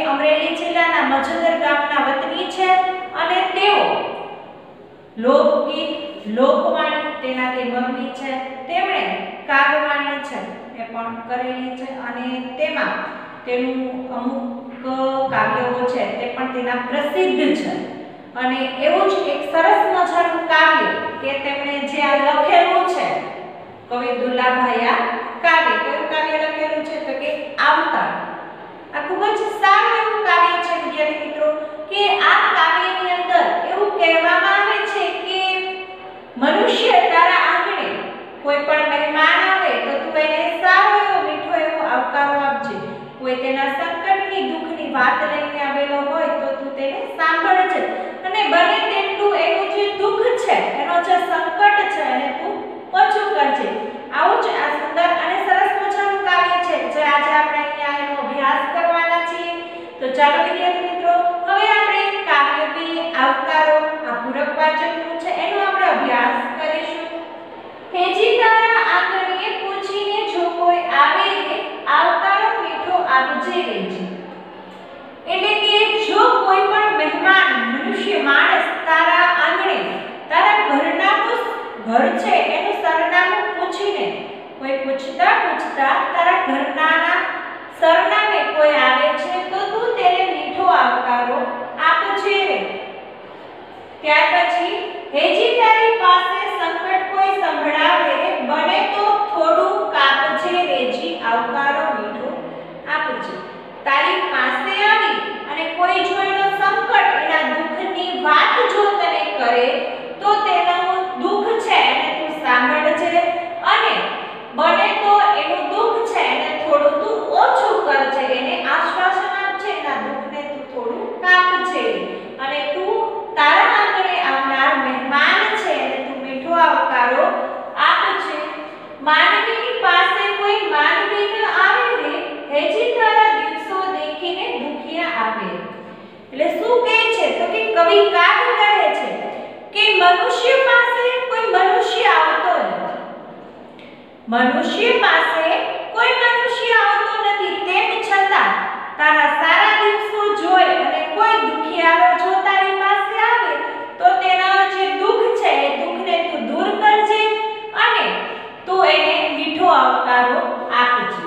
અમરેલી જિલ્લાના મજુદર ગામના વતની છે અને તેઓ લોકગીત લોકવાણી તેનાથી મરમી છે। તેમણે કાવ્યવાણી છે એ પણ કરેલી છે અને તેમાં તેનું અમુક કાવ્યો છે તે પણ તેના પ્રસિદ્ધ છે અને એવું જ એક સરસ મજાનું કાવ્ય કે તેમણે જે આ લખેલું છે કવિ દુલાભાઈ આ કાવ્ય કયું કાવ્ય લખેલું છે તો કે આવકાર। આ ખૂબ જ સારું એવું કાવ્ય છે વિદ્યાર્થી મિત્રો કે આ કાવ્યની અંદર એવું કહેવામાં આવે છે કે મનુષ્ય તારા આંગણે કોઈ પણ મહેમાન આવે તો તું એને સારો એવો મીઠો એવો આવકારો આપજે। કોઈ તેના સંકટની દુઃખની વાત લઈને આવેલો હોય તો તું તેને સાંભળજે અને બને તેટલું એનું જે દુઃખ છે એનો જે સંકટ છે એને તું ઓછું કરજે। આવું જ આ સુંદર અને સરસ મજાનું કાવ્ય છે જે આજે આપણે અહીંયા એનો અભ્યાસ કરવાના છીએ। તો ચાલો વિદ્યાર્થી મિત્રો હવે આપણે કાવ્ય બે આવકારો આ પૂરક વાચકનું છે એનો આપણે અભ્યાસ કરીશું। હેજી તારા આંગણે પૂછીને જો કોઈ આવે રે આવકારો મીઠો આપજે રેજી। એટલે કે જો કોઈ પણ મહેમાન મનુષ્ય માણસ તારા આંગણે તારા ઘરના ઘર છે એનું સરનામું પૂછીને કોઈ પૂછતા તારા ઘરના સરનામે કોઈ આવે છે તો તું તેને મીઠો આવકારો આપજે। ત્યાર પછી હેજી તારી પાસે સંકટ કોઈ સંભળાવે બને તો થોડું કાપજે રેજી આવકારો મીઠો આપજે। તારી પાસે આવી અને કોઈ જો એનો સંકટ એના દુઃખની વાત જો તને કરે તો તેનું દુઃખ છે એને તું સાંભળજે અને બને તો એનું દુઃખ છે એને થોડું તું ઓછું કરજે એને આશ્વાસન આપજે એના દુઃખને તું થોડું કાપજે અને તું તારા આંગણે આવનાર મહેમાન છે એને તું મીઠો આવકારો આપજે। માનવીની પાસે કોઈ માનવી ન આવે રે હેજી તારા દિવસો દેખીને દુખિયા આવે। એટલે શું કહે છે તો કે કવિ કાગ કહે છે કે મનુષ્ય પાસે કોઈ મનુષ્ય આવતો નથી, મનુષ્ય પાસે કોઈ મનુષ્ય આવતો નથી તેમ છતાં તારા સારા દિવસો જોઈ અને કોઈ દુખિયારો જો તારી પાસે આવે તો તેના જે દુઃખ છે એ દુઃખને તું દૂર કરજે અને તું એને મીઠો આવકારો આપજે।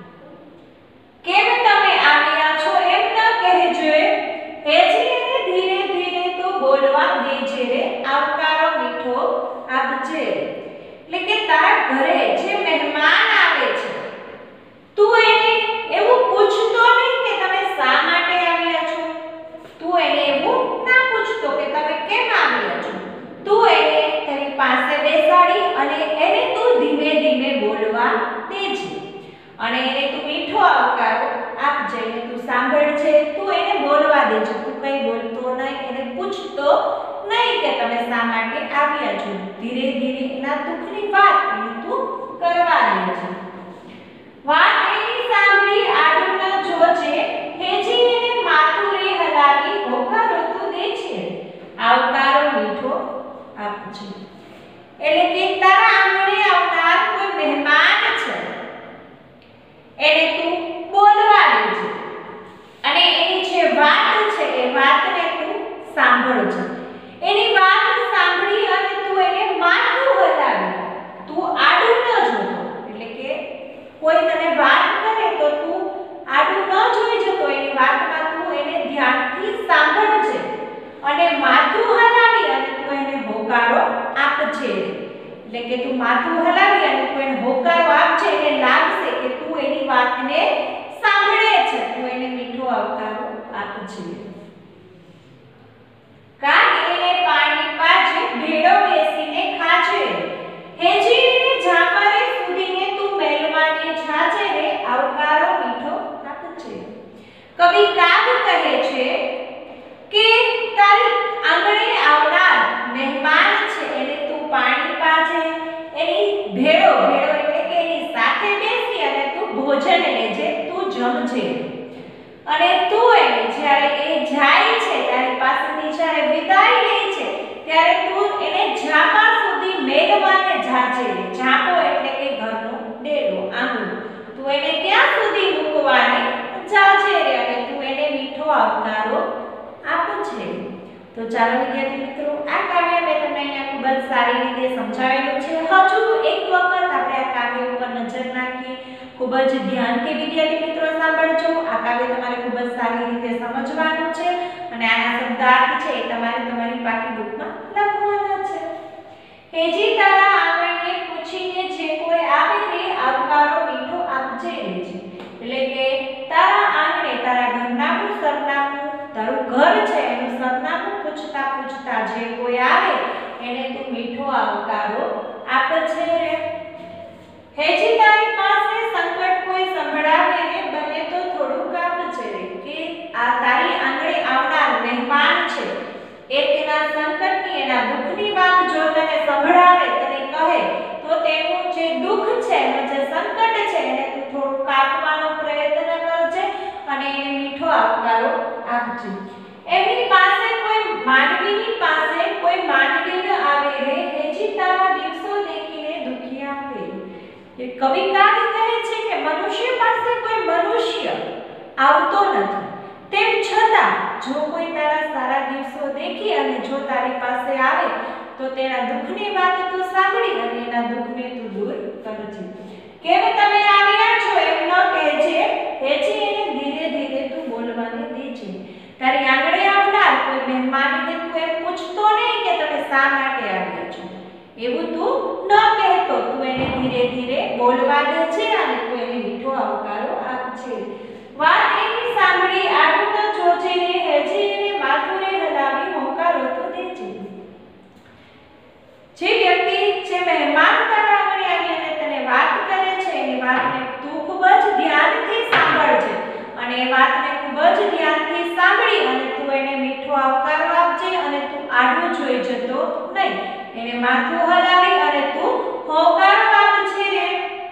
કેમ તમે આવ્યા છો એમ ન કહેજો હેજી એને ધીરે ધીરે તું બોલવા દેજે રે આવકારો મીઠો આપજે। એટલે કે તારા ઘરે જે મહેમાન આવે છે તું એને એવું પૂછતો નહીં કે તમે શા માટે આવ્યા છો, તું એને એવું ના પૂછતો કે તમે કેમ આવ્યા છો, તું એને તારી પાસે બેસાડી અને એને તું ધીમે ધીમે બોલવા દેજે અને એને તું મીઠો આવકારો આપજે એને તું સાંભળજે તું એને બોલવા દેજે તું કઈ બોલતો નહીં એને પૂછતો નહીં કે તમે શા માટે આવ્યા છો, ધીરે ધીરે એના દુઃખની વાત એને તું કરવા દેજે। વાત એની સાંભળી આડું ન જોજે હેજી એને માથું રે હલાવી હોકારો તું દેજે આવકારો મીઠો આપજે। એટલે કે તારા આંગણે આવનાર કોઈ મહેમાન છે એને તું બોલવા દેજે અને એની જે વાત છે એ વાતને તું સાંભળજે। એની વાત સાંભળી અને તું એને માથું હલાવી તું આડું ન જોતો એટલે કે કોઈ તને વાત કરે તો તું આડું ન જોઈ જતો એની વાતમાં તું એને ધ્યાનથી સાંભળજે અને માથું હલાવી અને તું એને હોકારો આપજે। એટલે કે તું માથું હલાવી અને તું એને હોકારો આપજે એને લાગશે કે તું એની વાતને સાંભળે છે તું એને મીઠો આવકારો આપજે। કાગ એને પાણી પાજે ભેડો બેસીને ખાજે હેજી એને ઝાંપરે સુધીને તું મહેલવાને જાજે રે આવકારો મીઠો આપજે। કવિ કાગ કહે છે કે તારી આંગણે આવનાર મહેમાન છે એને તું પાણી પાજે એની ભેડો એટલે કે એની સાથે બેસી અને તું ભોજન લેજે ચાલો વિદ્યાર્થી મિત્રો, આ કાવ્ય મેં તમને અહીંયા ખૂબ જ સારી રીતે સમજાવેલું છે. હજુ એક વખત આપણે આ કાવ્ય ઉપર નજર નાખીએ. ખૂબ જ ધ્યાનથી વિદ્યાર્થી મિત્રો સાંભળજો. આ કાવ્ય તમારે ખૂબ જ સારી રીતે સમજવાનું છે અને આના શબ્દાર્થ છે એ તમારે તમારી પાકી બુકમાં લખવાના છે. હેજી તારા આંગણે પૂછીને જે કોઈ આવે રે આવકારો મીઠો આપજે રે છે. એટલે કે તારા આંગણે તારા ઘરનાનું સરનામું, તારું ઘર છે એનું સરનામું પૂછતા પૂછતા જે કોઈ આવે એને તું મીઠો આવકારો આપજે રે. હેજી તારી પાસે સંકટ કોઈ સંભળાવે રે બને તો થોડું આપજે રે. કે આ તારી આંગણે આવનાર મહેમાન છે એ તેના સંકટની, એના દુઃખની વાત જો તને સંભળાવે, તને કહે, તો તેનું જે દુઃખ છે, એનું જે સંકટ છે એને તું થોડું કાપવાનો પ્રયત્ન કરજે અને એને મીઠો આવકારો આપજે. એમની પાસે કોઈ માનવીની પાસે કોઈ માનવી ન આવે રે હેજી તારા દિવસો દેખીને દુખિયા આવે. એ કવિકાર કહે છે કે મનુષ્ય પાસે કોઈ મનુષ્ય આવતો નથી, તેમ છતાં જો કોઈ તારા સારા દિવસો દેખી અને જો તારી પાસે આવે તો તેના દુઃખની વાત તું સાંભળી અને એના દુઃખને તું દૂર કરજે. કેમ તમે આવ્યા છો એમ ન કહેજે, હેજી એને ધીરે ધીરે તું બોલવાને દેજે. તારી આંગણે આવનાર કોઈ મહેમાનને તું એમ પૂછતો નહીં કે તમે શા માટે આવ્યા છો, એવું તું ન કહેતો. તું એને ધીરે ધીરે બોલવા દેજે અને તું એને મીઠો આવકારો આપજે. વાત એની સાંભળી આવું ન જોજે રે હેજી એને માથું રે હલાવી હોંકારો તો દેજે. જે વ્યક્તિ જે મહેમાન તારા આંગણે આવી અને તને વાત કરે છે એની વાતને તું ખૂબ જ ધ્યાનથી સાંભળજે અને એ વાતને ખૂબ જ ધ્યાનથી સાંભળી અને તું એને મીઠો આવકારો આપજે અને તું આડું જોઈ જતો નહીં. એને માથું હલાવી અને તું હોંકારો આપજે રે.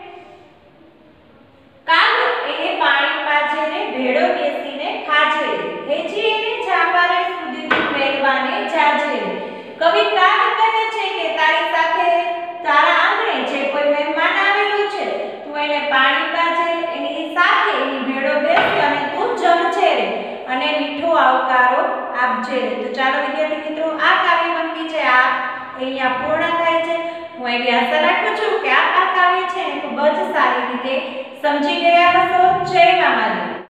કાગ એને પાણીમાં જઈને ભેડો બેસીને ખાજે રે હેજી એને જાબારે સુધી તું મેળવાને જાજે રે. કવિ કાગ કહે છે કે તારી સાથે તારા આંગણે જે કોઈ મહેમાન આવેલું છે તું એને પાણી પાજે, એની સાથે એની ભેડો બેસી અને તું જમજે રે અને મીઠો આવકારો આપજે રે. તો ચાલો વિદ્યાર્થી મિત્રો, આ કાવ્ય પંક્તિ છે આ અહીંયા પૂર્ણ થાય છે. હું એવી આશા રાખું છું કે આ કાવ્ય છે ખૂબ જ સારી રીતે સમજી ગયા હશો. જય મા મહાદેવ.